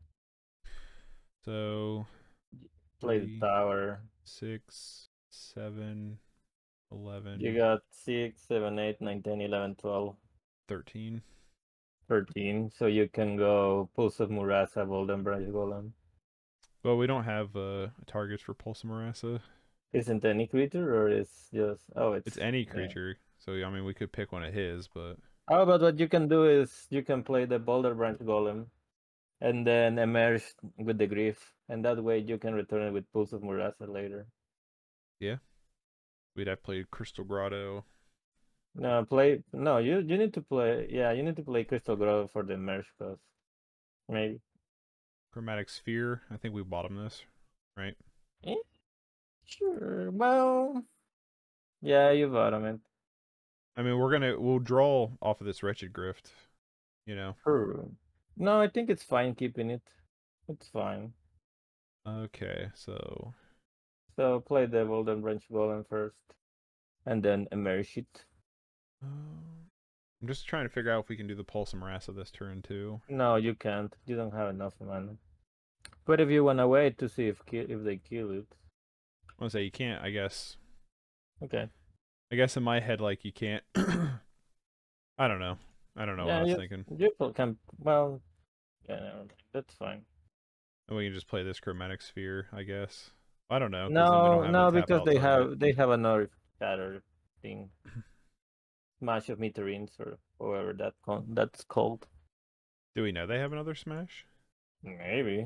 So, Play the tower. 6, 7, 11. You got 6, 7, 8, 9, 10, 11, 12. 13. 13. So you can go Pulse of Murasa, Golden Branch Golem. Well, we don't have targets for Pulse of Marassa. Isn't any creature, or it's just it's any creature. Yeah. So I mean, we could pick one of his, but how about what you can do is you can play the Boulder Branch Golem, and then emerge with the Grief, and that way you can return it with Pulse of Murasa later. Yeah, we'd have played Crystal Grotto. No, you need to play. Yeah, you need to play Crystal Grotto for the emerge cost. Maybe. Chromatic Sphere. I think we bottom this, right? Sure. Well, yeah, you bottom it. I mean, we'll draw off of this Wretched Grift, you know. True. No, I think it's fine keeping it. It's fine. Okay, so play the Golden Branch Golem first, and then emerge it. I'm just trying to figure out if we can do the Pulse of Marassa this turn too. No, you can't. You don't have enough mana. But if you wanna wait to see if they kill it. I want to say you can't, I guess. Okay. I guess in my head, like, you can't. I don't know. I don't know what I was thinking. You can, well, yeah, no, that's fine. And we can just play this Chromatic Sphere, I guess. I don't know. No, because they have another scatter thing. Smash of Meteorines, or however that's called. Do we know they have another Smash? Maybe.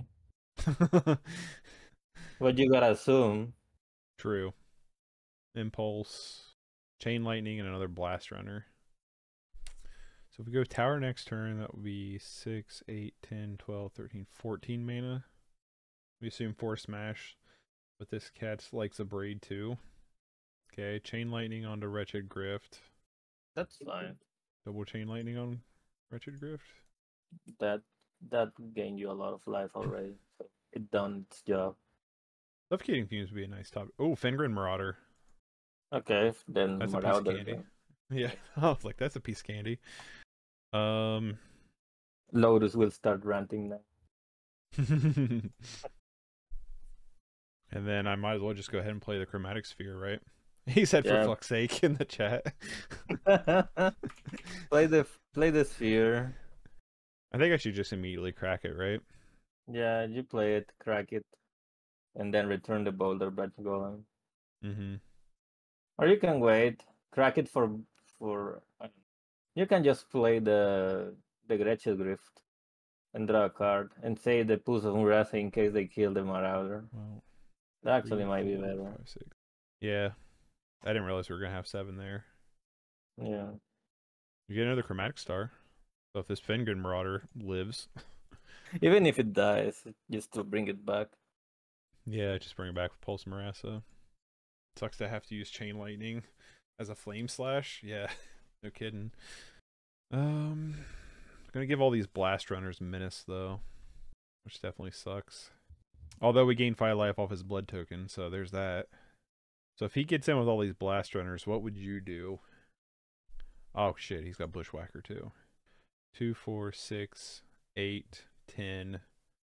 But you gotta assume. True. Impulse, Chain Lightning, and another Blast Runner. So if we go Tower next turn, that would be 6, 8, 10, 12, 13, 14 mana. We assume 4 Smash, but this cat likes a Braid too. Okay, Chain Lightning onto Wretched Grift. That's fine. Double Chain Lightning on Wretched Grift. That gained you a lot of life already. So it done its job. Suffocating Fumes would be a nice top. Oh, Fenrir Marauder. Okay, then that's a piece of candy. Yeah, I was like, that's a piece of candy. Lotus will start ranting now. And then I might as well just go ahead and play the Chromatic Sphere, right? He said, for fuck's sake, in the chat. Play the sphere. I think I should just immediately crack it, right? Yeah, you play it, crack it, and then return the Boulder Branch Golem. Mm-hmm. Or you can wait, crack it for you can just play the Gretchen Grift and draw a card and say the Pulse of Murasa in case they kill the Marauder. Well, That actually 3, might be 4, better. 5, 6. Yeah, I didn't realize we were gonna have 7 there. Yeah. You get another Chromatic Star. So if this Fengen Marauder lives, Even if it dies, just to bring it back. yeah, just bring it back with Pulse Marassa. Sucks to have to use Chain Lightning as a Flame Slash. Yeah, no kidding. Gonna give all these Blast Runners Menace though, which definitely sucks. Although we gain 5 life off his blood token, so there's that. So if he gets in with all these Blast Runners, what would you do? Oh shit, he's got Bushwhacker too. 2, 4, 6, 8, 10,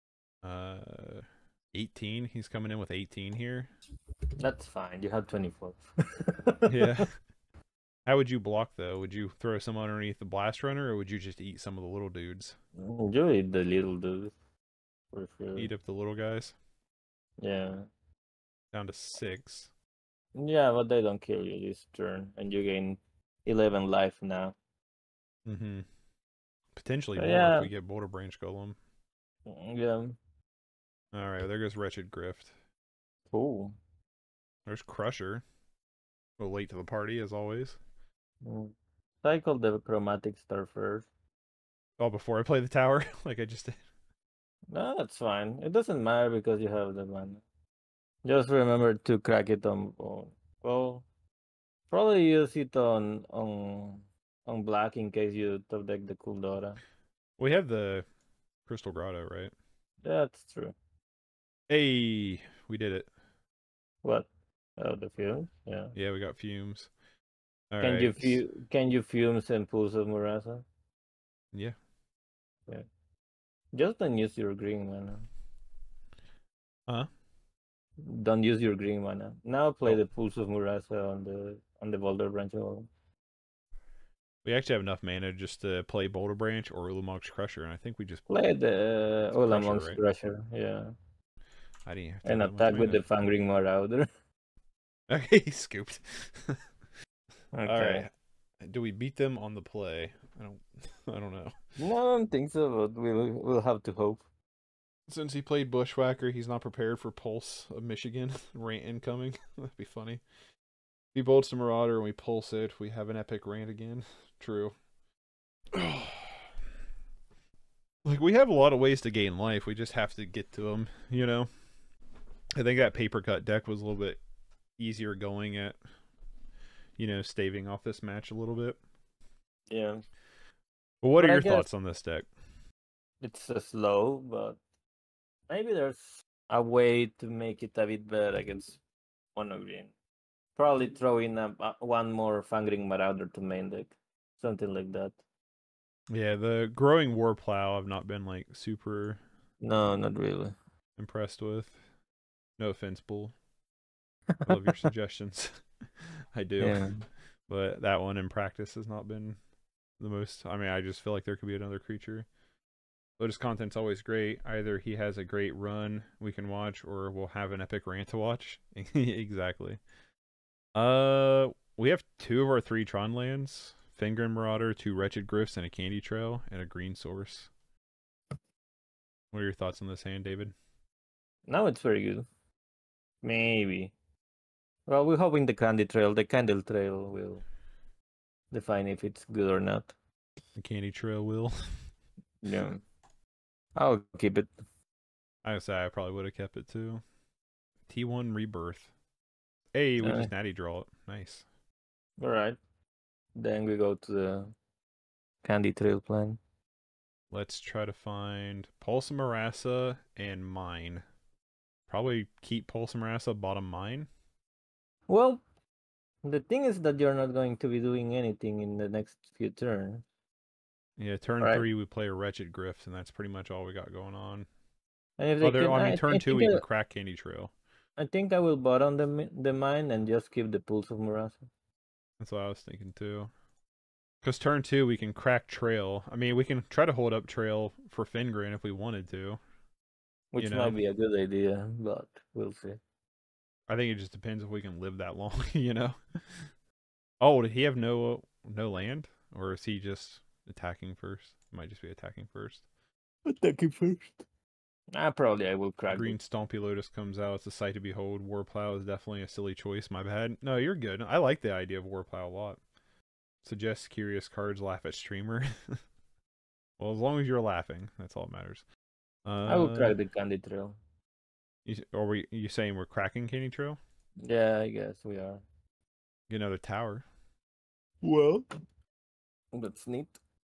18. He's coming in with 18 here. That's fine. You have 24. Yeah. How would you block though? Would you throw some underneath the Blast Runner, or would you just eat some of the little dudes? You eat the little dude. For sure. Eat up the little guys? Yeah. Down to 6. Yeah, but they don't kill you this turn, and you gain 11 life now. Mm-hmm. Potentially So, more yeah. if we get Boulder Branch Golem. Yeah. Alright, there goes Wretched Grift. Cool. There's Crusher. A little late to the party, as always. Cycle the Chromatic Star first. Oh, before I play the tower, like I just did. No, that's fine. It doesn't matter because you have the mana. Just remember to crack it on. Well, probably use it on black in case you top deck the Kuldora. We have the Crystal Grotto, right? That's true. Hey, we did it. What? Oh, the fumes? Yeah. Yeah, we got Fumes. All Can right. you fumes and Pulse of Murasa? Yeah. Yeah. Just don't use your green mana. Huh? Don't use your green mana. Now play Oh. the Pulse of Murasa on the Boulder Branch. We actually have enough mana just to play Boulder Branch or Ulamog's Crusher, and I think we just Play the Ulamog's right? Crusher, yeah. I didn't have to And attack with the Fangring Marauder. Okay, he scooped. Okay. All right. Do we beat them on the play? I don't know. No, I don't think so, but we'll have to hope. Since he played Bushwhacker, he's not prepared for Pulse of Michigan. Rant incoming. That'd be funny. We bolts the Marauder and we pulse it. We have an epic rant again. True. Like, we have a lot of ways to gain life. We just have to get to them, you know? I think that paper cut deck was a little bit easier going at, you know, staving off this match a little bit. Yeah. But what are your thoughts on this deck? It's slow, but maybe there's a way to make it a bit better against mono green. Probably throw in one more Fangring Marauder to main deck. Something like that. Yeah, the growing War Plow I've not been like super No, not really. impressed with. No offense, Bull. I love your suggestions. I do. Yeah. But that one in practice has not been the most. I mean, I just feel like there could be another creature. Lotus Content's always great. Either he has a great run we can watch, or we'll have an epic rant to watch. Exactly. We have 2 of our 3 Tron lands. Fengen Marauder, 2 Wretched Grifts, and a Candy Trail, and a green source. What are your thoughts on this hand, David? Now it's very good. Maybe. Well, we're hoping the Candle Trail will define if it's good or not. The Candy Trail will. Yeah. I'll keep it. I would say I probably would have kept it too. T1 Rebirth. Hey, we just natty draw it. Nice. Alright. Then we go to the Candy Trail plan. Let's try to find Pulse Marassa and Mine. Probably keep Pulse Marassa, bottom Mine. Well, the thing is that you're not going to be doing anything in the next few turns. Yeah, turn 3 we play a Wretched Grift, and that's pretty much all we got going on. And if they turn 2 we can crack Candy Trail. I think I will bottom the mine and just keep the Pulse of Marassa. That's what I was thinking too. Because turn 2 we can crack Trail. I mean, we can try to hold up Trail for Fengen if we wanted to. which You know, might be a good idea, but we'll see. I think it just depends if we can live that long. You know. Oh, did he have no land, or is he just attacking first? Might just be attacking first. Attacking first. Probably I will crack Green it. Stompy Lotus comes out. It's a sight to behold. Warplow is definitely a silly choice. My bad. No, you're good. I like the idea of Warplow a lot. Suggest curious cards. Laugh at streamer. Well, as long as you're laughing, that's all that matters. I will crack the Candy Trail. Are you saying we're cracking Candy Trail? Yeah, I guess we are. Get another tower. Well, that's neat.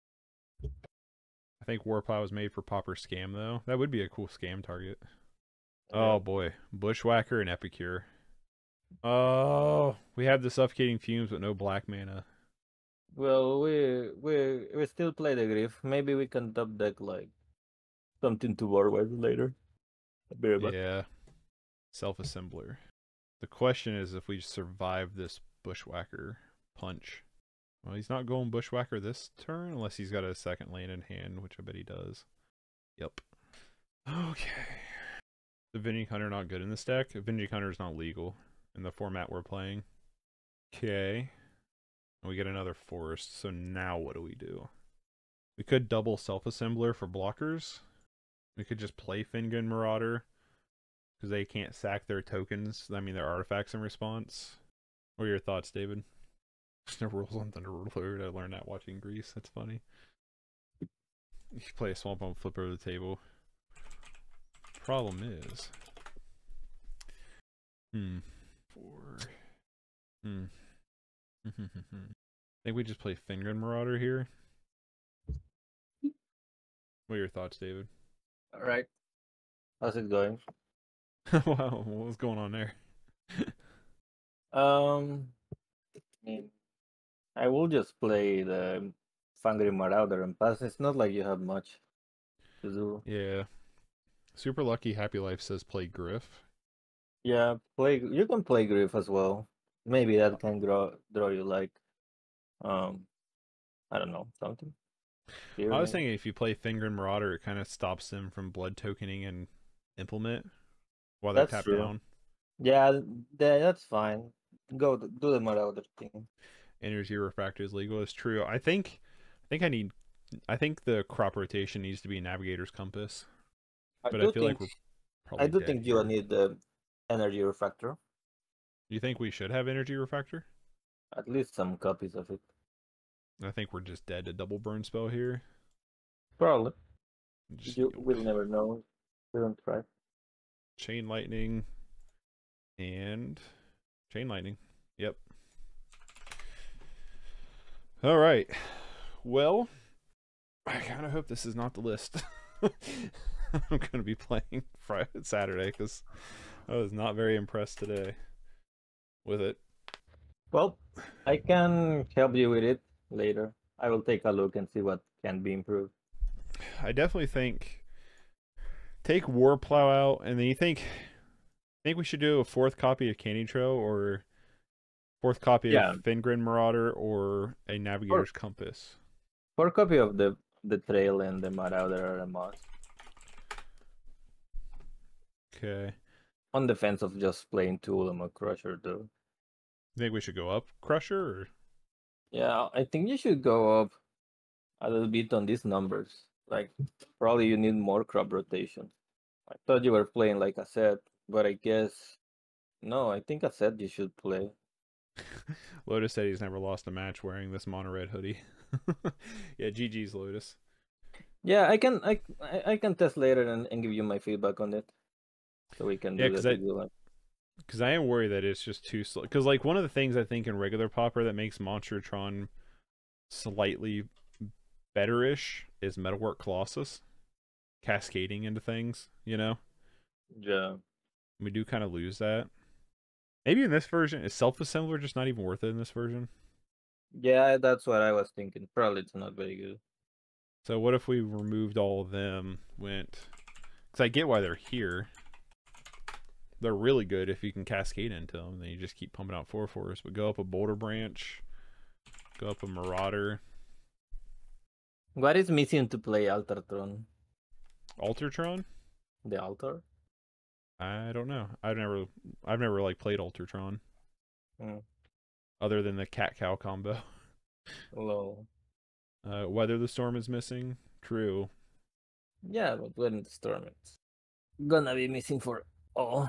I think Warplow was made for Popper Scam, though. That would be a cool scam target. Yeah. Oh, boy. Bushwhacker and Epicure. Oh, we have the Suffocating Fumes, but no black mana. Well, we still play the Griff. Maybe we can top deck like something to war with later. Yeah. Self-assembler. The question is if we survive this Bushwhacker punch. Well, he's not going Bushwhacker this turn unless he's got a second land in hand, which I bet he does. Yep. Okay. The Avenging Hunter not good in this deck. Avenging Hunter is not legal in the format we're playing. Okay. We get another forest. So now what do we do? We could double Self-Assembler for blockers. We could just play Fingren Marauder because they can't sack their tokens. I mean, their artifacts in response. What are your thoughts, David? There's no rules on Thunder Ruler. I learned that watching Grease. That's funny. You can play a Swamp on flip over the table. Problem is... I think we just play Fingren Marauder here. What are your thoughts, David? Alright. How's it going? Wow, what was going on there? I will just play the Fangry Marauder and pass. It's not like you have much to do. Yeah. Super Lucky Happy Life says play Griff. Yeah, you can play Griff as well. Maybe that can draw you like I don't know, something. I was thinking if you play Fingren Marauder, it kind of stops them from blood tokening and implement while they're tapped down. Yeah, that's fine. Go do the Marauder thing. Energy Refractor is legal. It's true. I think the crop rotation needs to be Navigator's Compass. But I feel like we're probably I do dead think here. you need the Energy Refractor. You think we should have Energy Refractor? At least some copies of it. I think we're just dead to double burn spell here. Probably. You will never know. We don't try. Chain Lightning and Chain Lightning. Yep. All right. Well, I kind of hope this is not the list. I'm going to be playing Friday, Saturday because I was not very impressed today with it. Well, I can help you with it later. I will take a look and see what can be improved. I definitely think take Warplow out, and then you think we should do a fourth copy of Candy Trail or fourth copy of Fingren Marauder or a Navigator's Compass. Fourth copy of the Trail and the Marauder are a must. Okay. On defense of just playing Toolem or Crusher, though. You think we should go up Crusher? Or? Yeah, I think you should go up a little bit on these numbers. Like, probably you need more crop rotation. I thought you were playing like a set, but I guess no. I think a set you should play. Lotus said he's never lost a match wearing this mono red hoodie. Yeah, GG's Lotus. Yeah, I can test later and give you my feedback on it, so we can do that. Because I am worried that it's just too slow. Because like one of the things I think in regular Pauper that makes Monstertron slightly better-ish is Metalwork Colossus cascading into things, you know? Yeah. We do kind of lose that. Maybe in this version, is Self-Assembler just not even worth it in this version? Yeah, that's what I was thinking. Probably it's not very good. So what if we removed all of them, went... Because I get why they're here. They're really good if you can cascade into them. Then you just keep pumping out 4/4s. But go up a Boulder Branch. Go up a Marauder. What is missing to play Altertron? Altertron? The altar? I don't know. I've never like played Ultratron Mm. other than the cat cow combo. Lol. Weather the storm is missing. True. Yeah, but when the storm it's gonna be missing for all.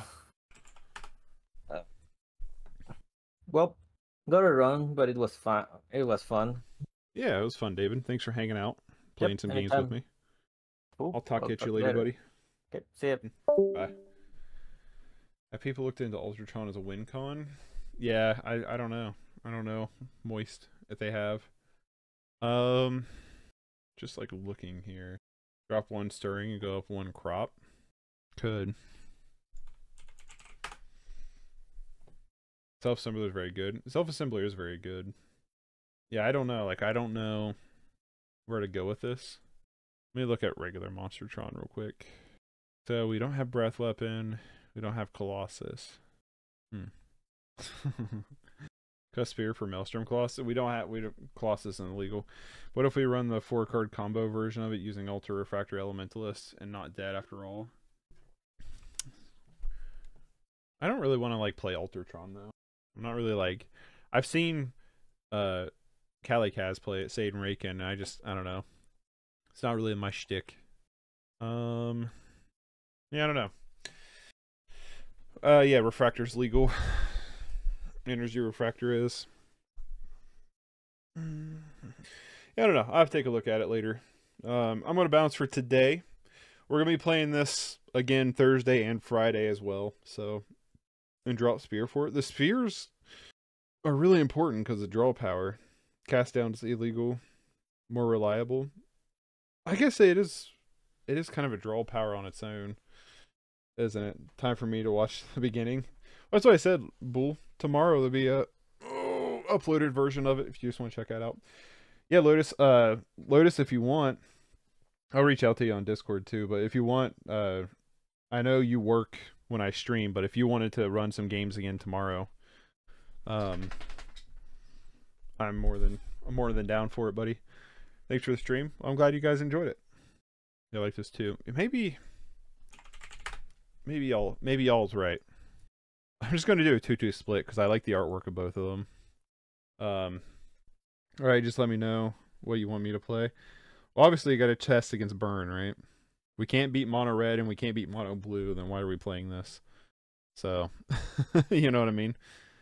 Well, gotta run, but it was fun. It was fun. Yeah, it was fun, David. Thanks for hanging out, playing Yep, some anytime. games with me. Cool. I'll talk I'll at talk you later, buddy. Okay, see ya. Bye. Have people looked into Ultratron as a win con? Yeah, I don't know. I don't know. Moist if they have. Just like looking here. Drop one stirring and go up one crop. Could. Self-assembler is very good. Self-assembler is very good. Yeah, I don't know. Like, I don't know where to go with this. Let me look at regular Monstertron real quick. So we don't have Breath Weapon. We don't have Colossus. Cusphere for Maelstrom Colossus. We don't Colossus isn't illegal. What if we run the 4-card combo version of it using Ultra Refractory Elementalist and not Dead after all? I don't really want to like play Ultratron though. I'm not really like I've seen Kalikaz play it, Sade and Raken, and I don't know. It's not really my shtick. Yeah, I don't know. Yeah, Refractor's legal. Energy Refractor is. Yeah, I don't know. I'll have to take a look at it later. I'm going to bounce for today. We're going to be playing this again Thursday and Friday as well. So, and drop Spear for it. The Spears are really important because of draw power. Cast down is illegal. More reliable. I guess it is kind of a draw power on its own, isn't it? Time for me to watch the beginning. That's what I said, Bull. Tomorrow there'll be a uploaded version of it if you just want to check that out. Yeah, Lotus. Lotus, if you want, I'll reach out to you on Discord too. But if you want, I know you work when I stream, but if you wanted to run some games again tomorrow, I'm more than down for it, buddy. Thanks for the stream. I'm glad you guys enjoyed it. I like this too. Maybe y'all's right. I'm just going to do a 2-2 split because I like the artwork of both of them. Alright, just let me know what you want me to play. Well, obviously, you got to test against Burn, right? We can't beat Mono Red and we can't beat Mono Blue, then why are we playing this? So, you know what I mean?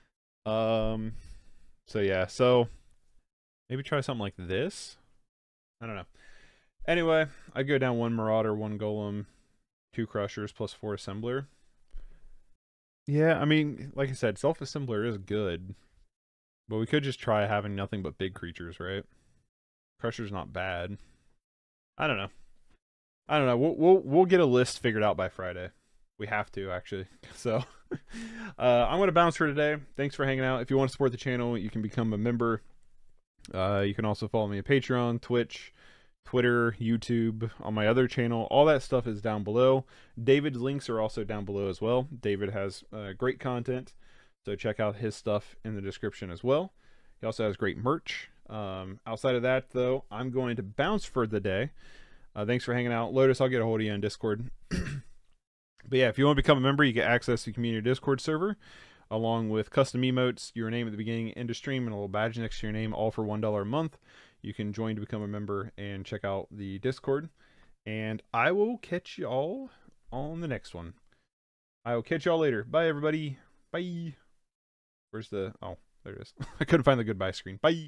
So yeah, so maybe try something like this? I don't know. Anyway, I'd go down 1 Marauder, 1 Golem, 2 Crushers, plus 4 Assembler. Yeah, I mean, like I said, Self-Assembler is good. But we could just try having nothing but big creatures, right? Crusher's not bad. I don't know. We'll get a list figured out by Friday. We have to, actually. So, I'm going to bounce for today. Thanks for hanging out. If you want to support the channel, you can become a member. You can also follow me on Patreon, Twitch, Twitter, YouTube, on my other channel. All that stuff is down below. David's links are also down below as well. David has great content, so check out his stuff in the description as well. He also has great merch. Outside of that, though, I'm going to bounce for the day. Thanks for hanging out. Lotus, I'll get a hold of you on Discord. But yeah, if you want to become a member, you get access to the community Discord server, along with custom emotes, your name at the beginning, end of stream, and a little badge next to your name, all for $1 a month. You can join to become a member and check out the Discord. And I will catch y'all on the next one. I will catch y'all later. Bye, everybody. Bye. Where's the... Oh, there it is. I couldn't find the goodbye screen. Bye.